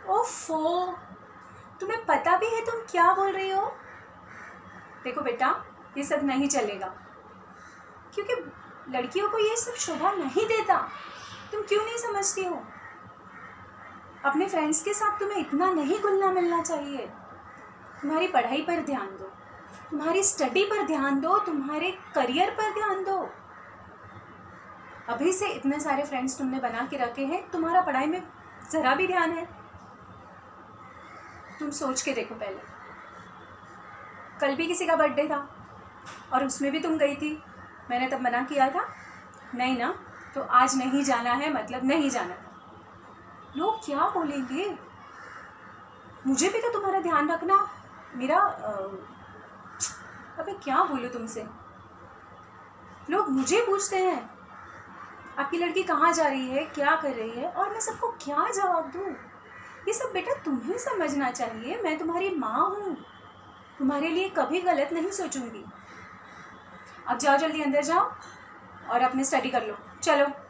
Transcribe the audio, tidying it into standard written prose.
ओफो, तुम्हें पता भी है तुम क्या बोल रही हो? देखो बेटा, ये सब नहीं चलेगा, क्योंकि लड़कियों को ये सब शोभा नहीं देता। तुम क्यों नहीं समझती हो? अपने फ्रेंड्स के साथ तुम्हें इतना नहीं घुलना मिलना चाहिए। तुम्हारी पढ़ाई पर ध्यान दो, तुम्हारी स्टडी पर ध्यान दो, तुम्हारे करियर पर ध्यान दो। अभी से इतने सारे फ्रेंड्स तुमने बना के रखे हैं, तुम्हारा पढ़ाई में ज़रा भी ध्यान है? तुम सोच के देखो पहले। कल भी किसी का बर्थडे था और उसमें भी तुम गई थी, मैंने तब मना किया था नहीं ना? तो आज नहीं जाना है मतलब नहीं जाना है। लोग क्या बोलेंगे? मुझे भी तो तुम्हारा ध्यान रखना। मेरा अबे क्या बोलूँ तुमसे? लोग मुझे पूछते हैं आपकी लड़की कहाँ जा रही है, क्या कर रही है, और मैं सबको क्या जवाब दूँ? ये सब बेटा तुम्हें समझना चाहिए। मैं तुम्हारी माँ हूँ, तुम्हारे लिए कभी गलत नहीं सोचूंगी। अब जाओ, जल्दी अंदर जाओ और अपनी स्टडी कर लो। चलो।